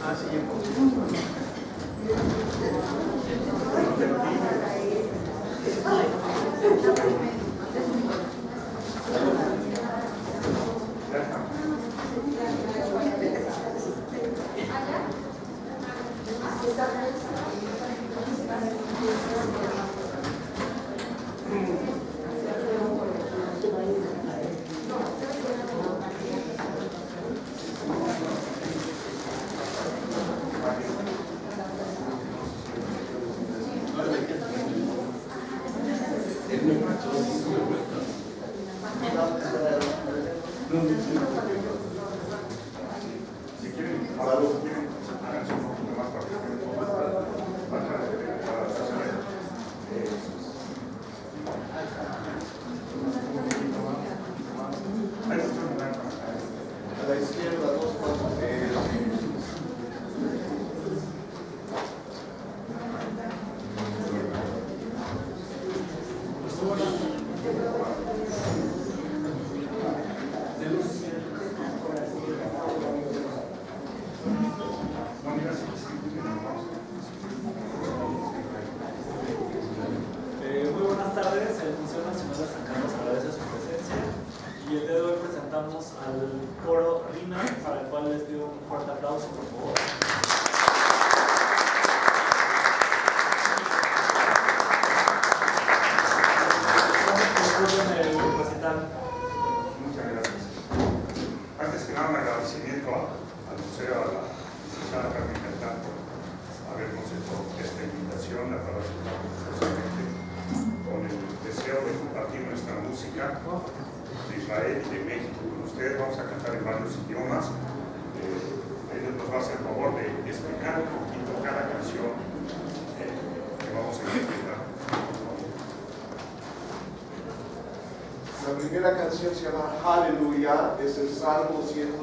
Se llama Aleluya, es el Salmo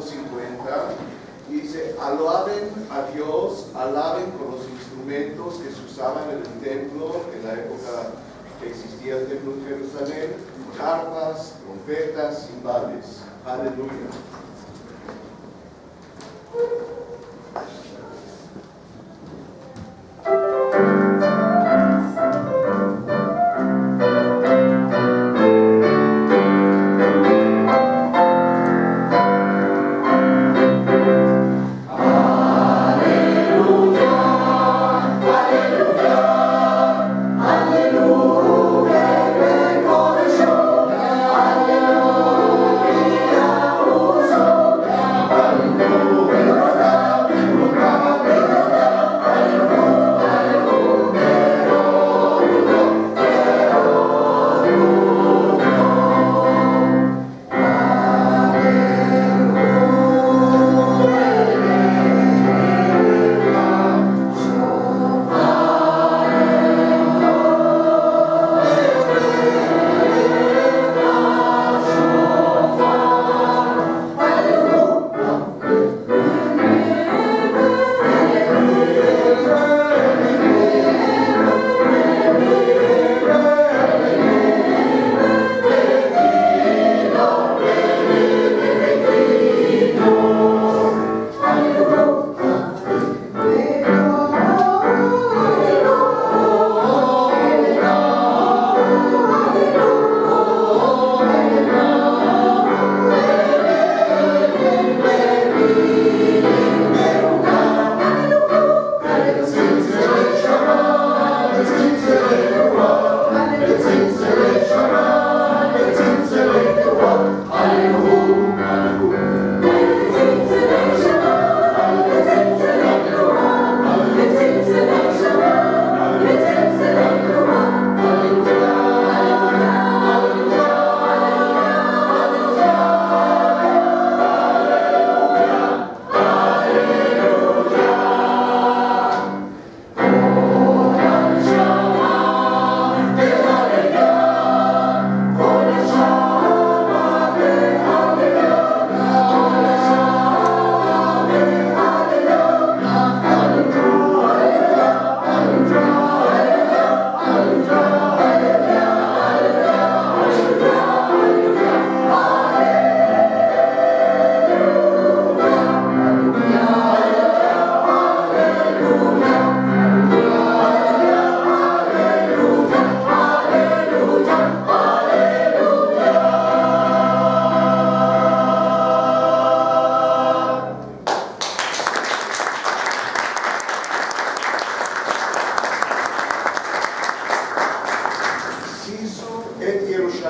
150, y dice: alaben a Dios, alaben con los instrumentos que se usaban en el templo en la época que existía el templo en Jerusalén, arpas, trompetas, cimbales. Aleluya. Aleluya,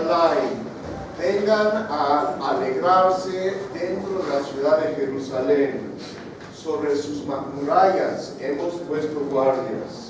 Yerushalayim. Vengan a alegrarse dentro de la ciudad de Jerusalén. Sobre sus murallas hemos puesto guardias.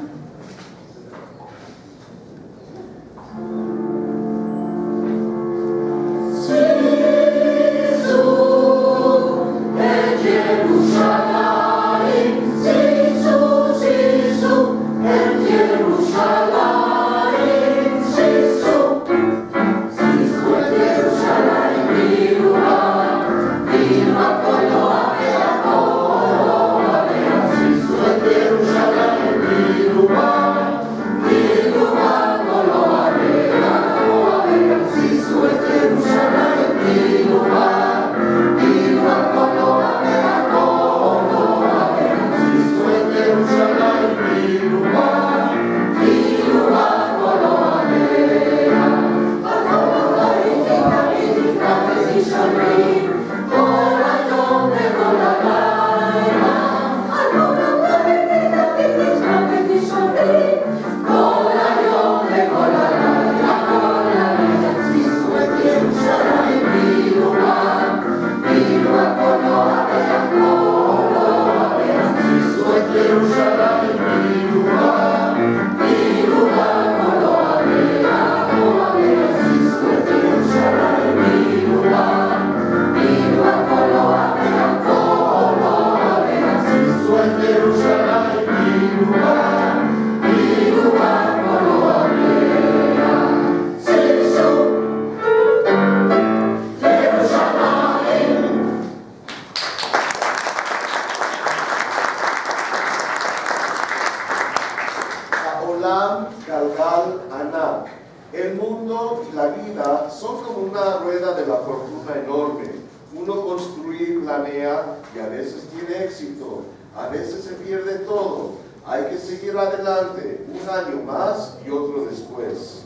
El mundo y la vida son como una rueda de la fortuna enorme. Uno construye y planea y a veces tiene éxito, a veces se pierde todo. Hay que seguir adelante, un año más y otro después.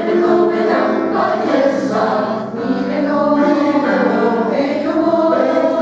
Ni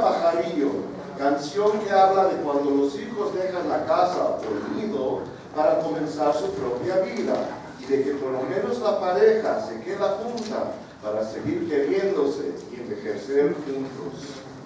pajarillo, canción que habla de cuando los hijos dejan la casa o el nido para comenzar su propia vida, y de que por lo menos la pareja se queda junta para seguir queriéndose y envejecer juntos.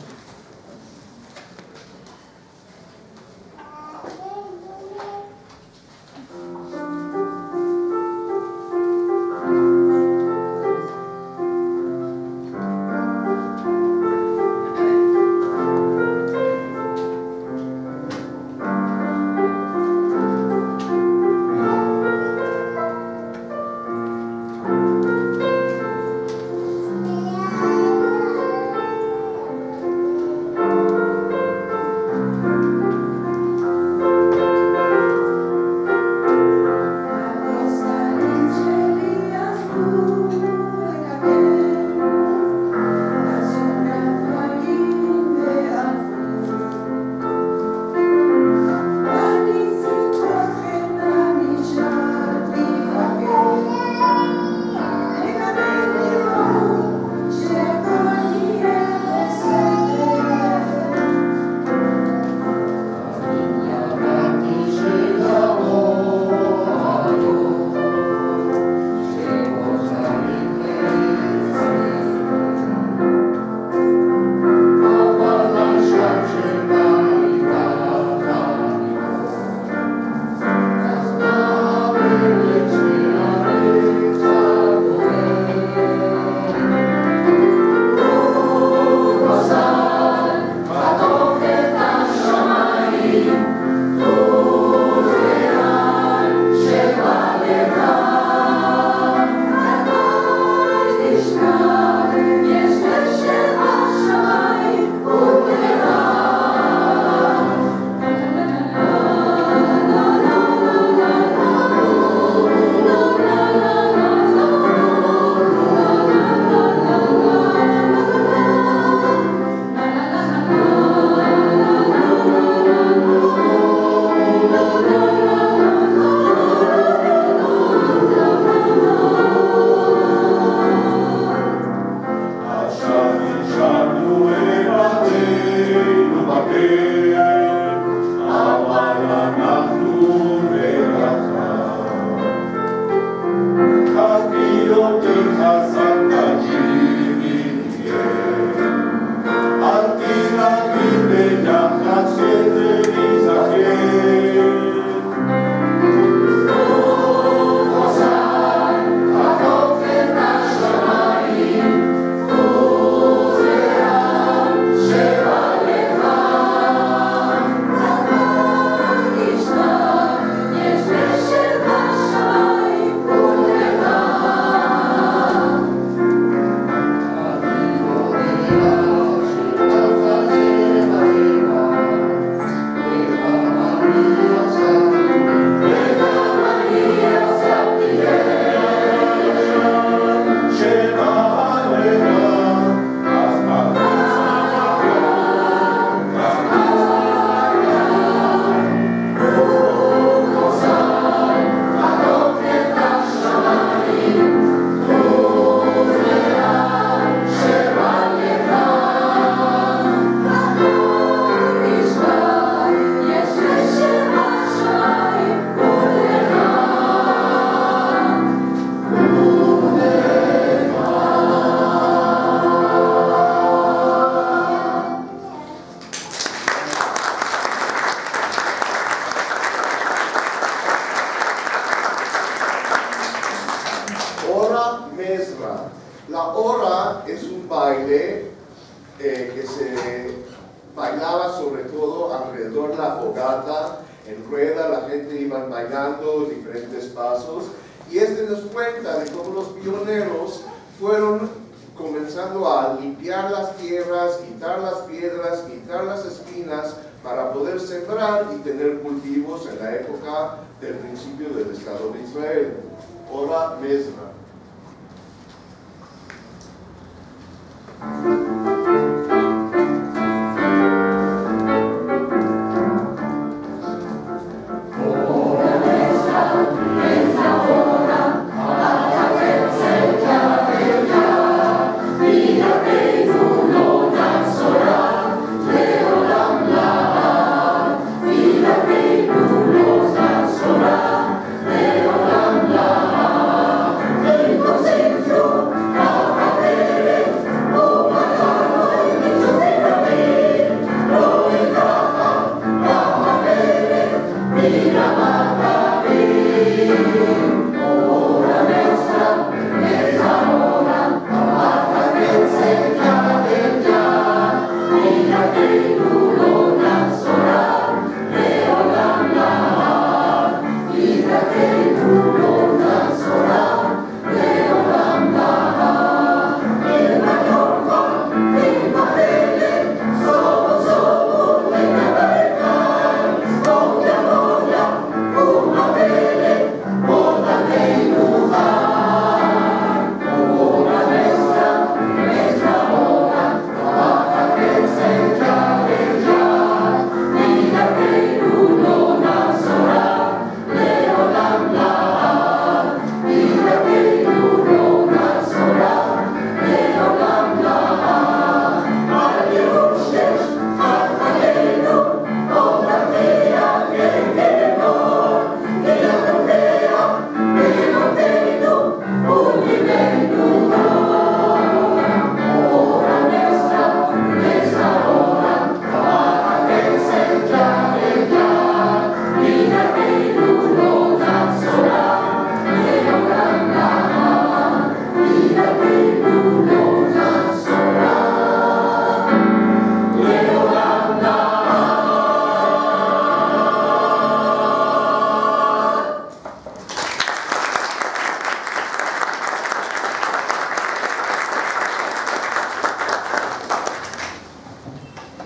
La hora es un baile que se bailaba sobre todo alrededor de la fogata, en rueda, la gente iba bailando diferentes pasos, y nos cuenta de cómo los pioneros fueron comenzando a limpiar las tierras, quitar las piedras, quitar las espinas para poder sembrar y tener cultivos en la época del principio del Estado de Israel. Hora Mezra.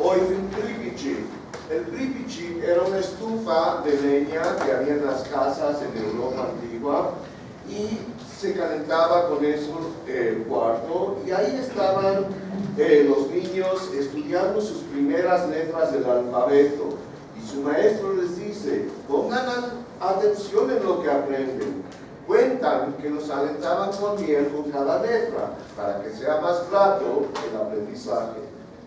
Oifinpripichi. El pripichi era una estufa de leña que había en las casas en Europa antigua y se calentaba con eso el cuarto, y ahí estaban los niños estudiando sus primeras letras del alfabeto, y su maestro les dice: pongan atención en lo que aprenden. Cuentan que los alentaban con miel con cada letra para que sea más grato el aprendizaje.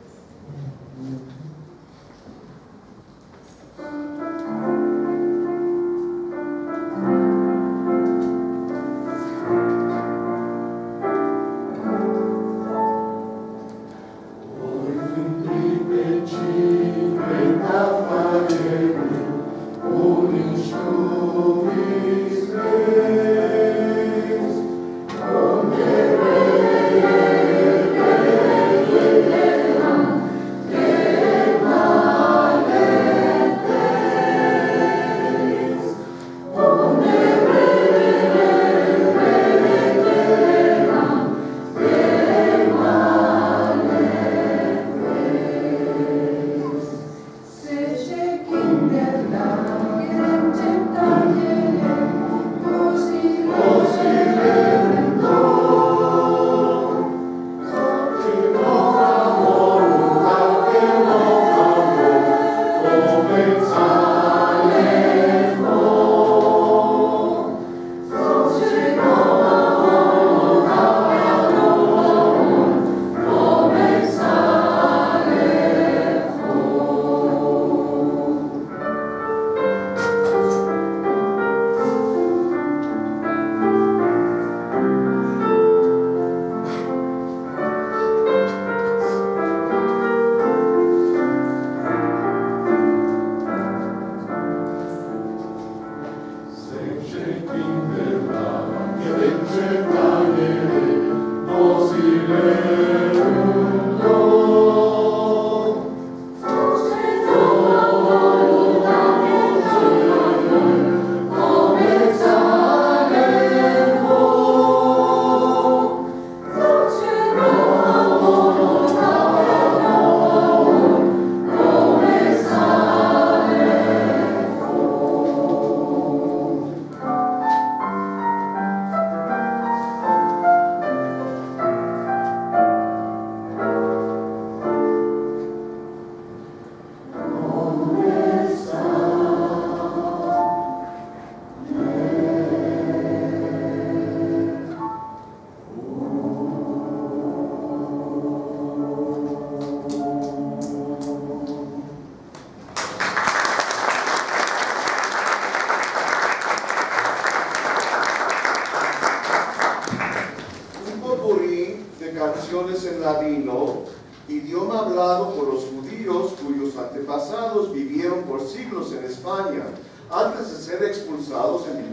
En ladino, idioma hablado por los judíos cuyos antepasados vivieron por siglos en España, antes de ser expulsados en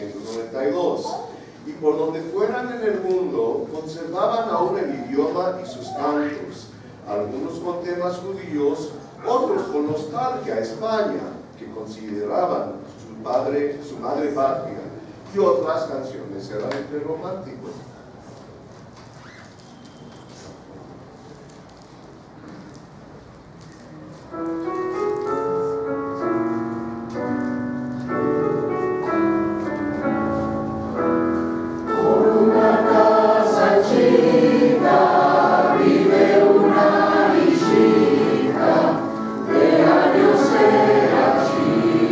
1492, y por donde fueran en el mundo conservaban aún el idioma y sus cantos, algunos con temas judíos, otros con nostalgia a España, que consideraban su madre patria, y otras canciones eran entre románticos.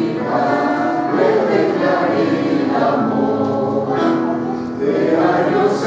Dios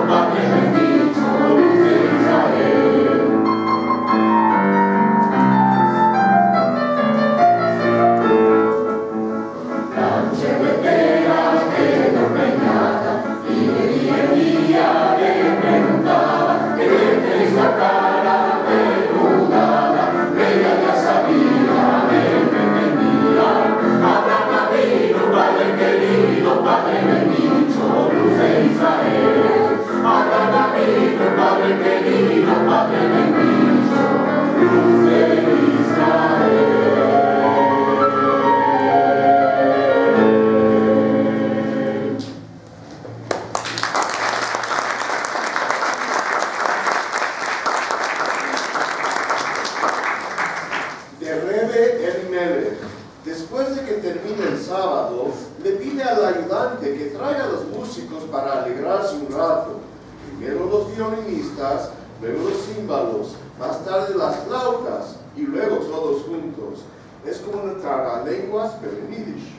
Después de que termine el sábado, le pide al ayudante que traiga a los músicos para alegrarse un rato. Primero los violinistas, luego los címbalos, más tarde las flautas y luego todos juntos. Es como una tragalenguas, pero en yiddish.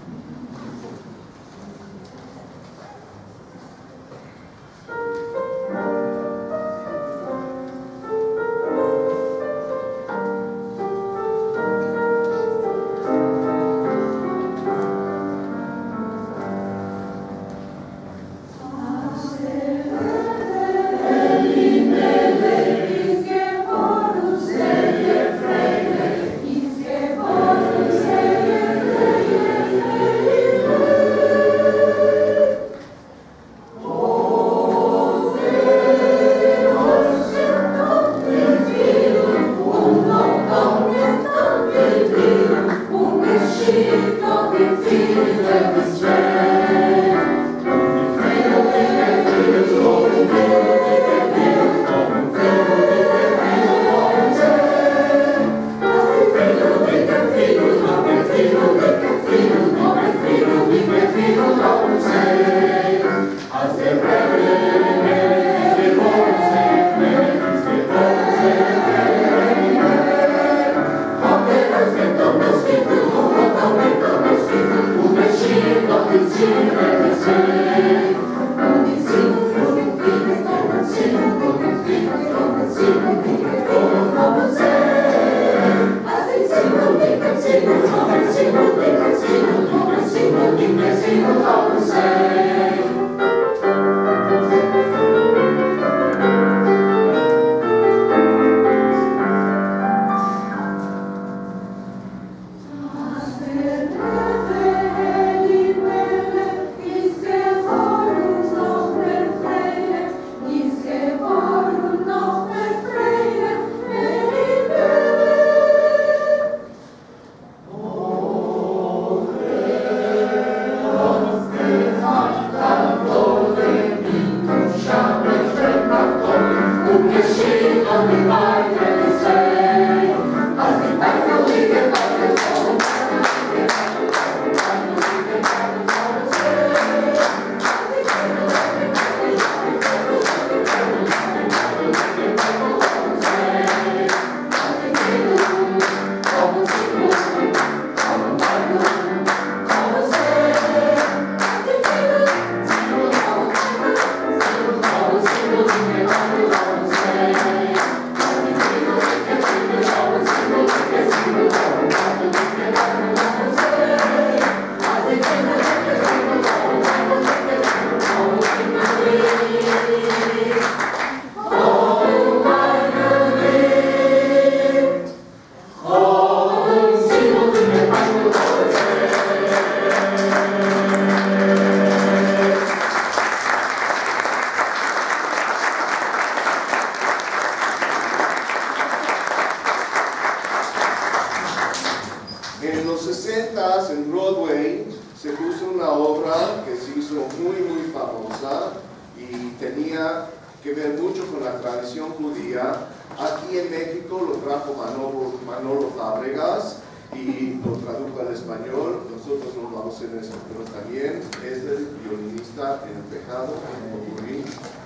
En los 60s en Broadway se puso una obra que se hizo muy famosa y tenía que ver mucho con la tradición judía. Aquí en México lo trajo Manolo Fábregas y lo tradujo al español. Nosotros no vamos a hacer eso, pero también es el violinista en el tejado, en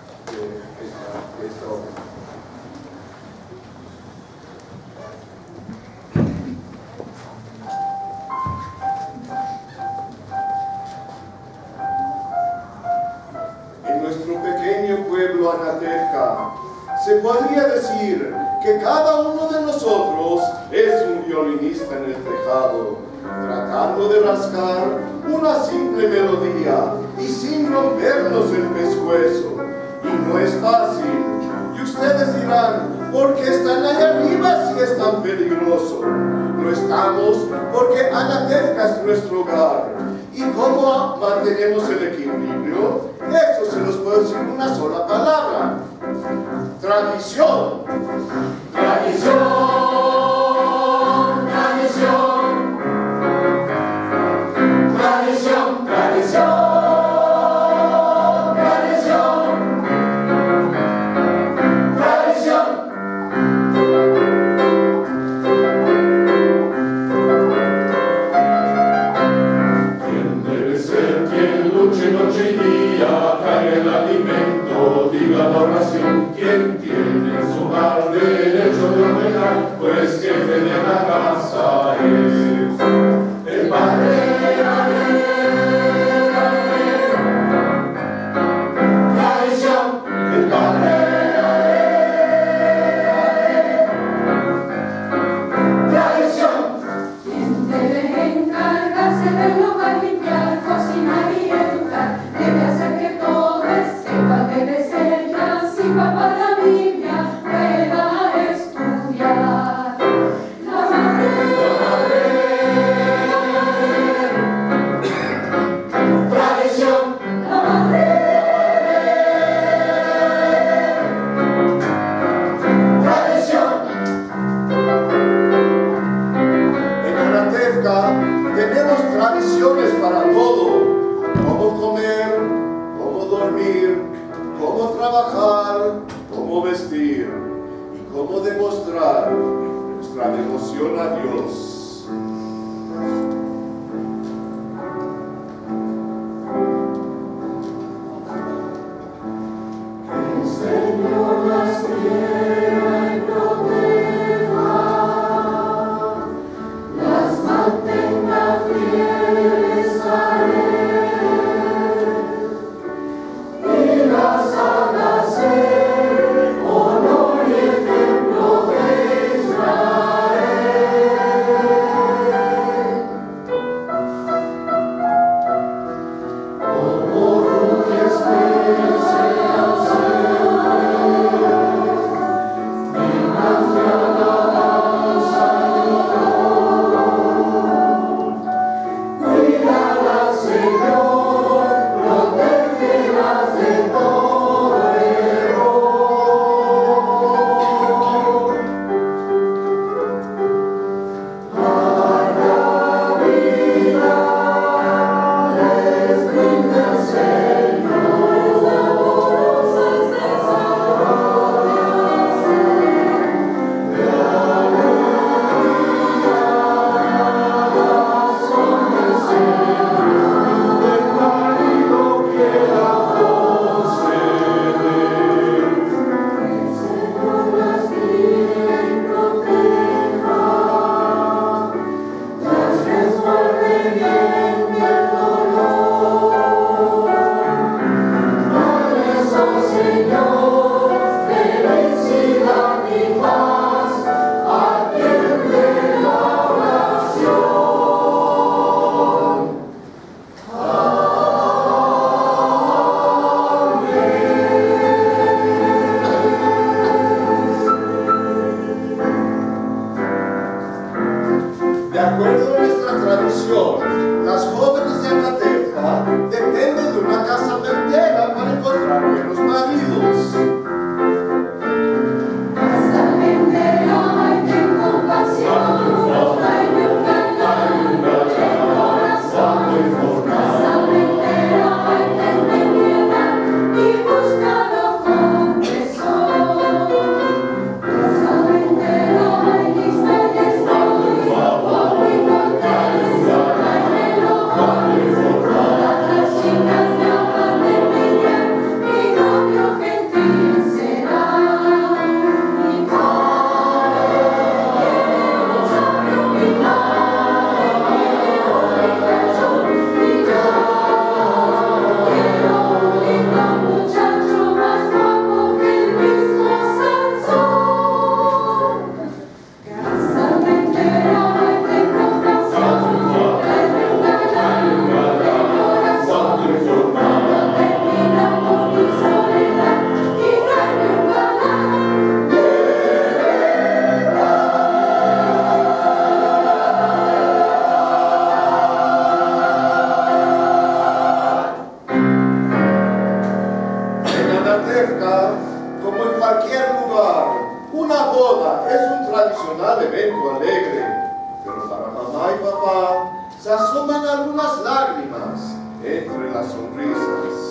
esta obra. pequeño pueblo Anatefka. Se podría decir que cada uno de nosotros es un violinista en el tejado, tratando de rascar una simple melodía y sin rompernos el pescuezo. Y no es fácil. Y ustedes dirán, ¿por qué están allá arriba si es tan peligroso? Lo estamos porque Anatefka es nuestro hogar. ¿Y cómo mantenemos el equilibrio? Eso se los puedo decir en una sola palabra. Tradición. Tradición. Tradición. Tradición. Tradición. Diga la oración, quien tiene su hogar derecho de ordenar, pues jefe de la casa es el padre. Tradición, el padre. Tradición. Quien debe encargarse del hogar, limpiar, cocinar y educar, debe hacer que todo esté igual, debe ser ya sin papá la Biblia pueda estudiar. La madre, Tradición. la madre, Tradición. En Anatefka tenemos tradiciones para todo. Cómo comer, cómo dormir, cómo trabajar, cómo vestir y cómo demostrar nuestra devoción a Dios. el Señor las quiera y proteja, las mantenga fieles a Él y las haga ser honor y ejemplo de Israel. Anatefka, como en cualquier lugar, una boda es un tradicional evento alegre, pero para mamá y papá se asoman algunas lágrimas entre las sonrisas.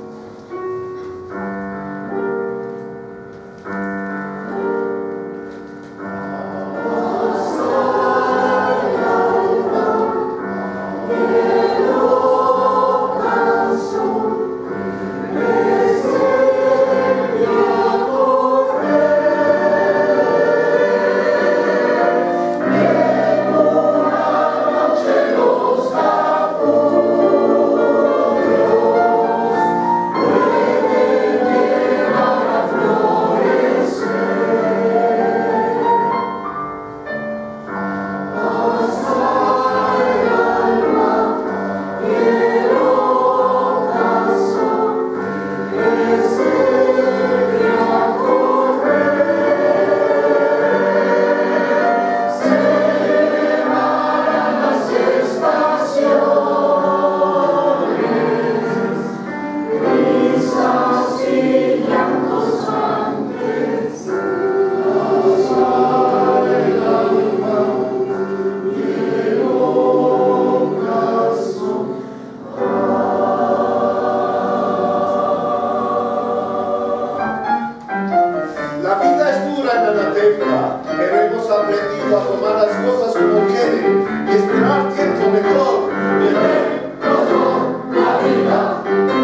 Pero hemos aprendido a tomar las cosas como vienen y esperar tiempo mejor. La vida,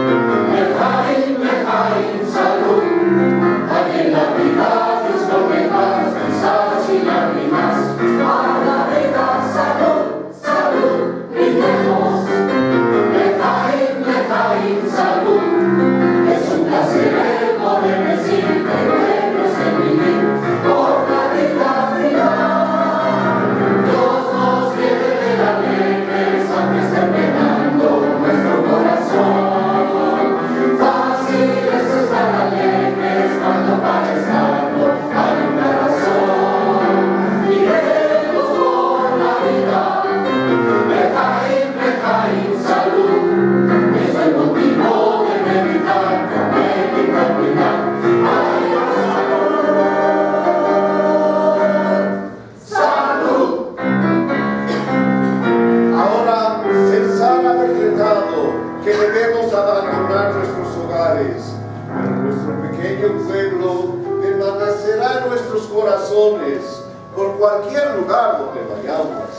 Lejaim, salud. Aquí en la vida desconectas, risas y lágrimas. A la vida, salud, brindemos. Lejaim, salud. Es un placer poder decir que vuelves en vivir por la vida final. Dios nos quiere ver alegres aunque esté penando nuestro corazón. Fácil es estar alegres cuando parezca no hay una razón. Y queremos por la vida. Lejaim, salud. Es el motivo de meditar, comer y caminar. Ay, salud. Ahora el zar ha decretado que debemos abandonar nuestros hogares, pero nuestro pequeño pueblo permanecerá en nuestros corazones por cualquier lugar donde vayamos.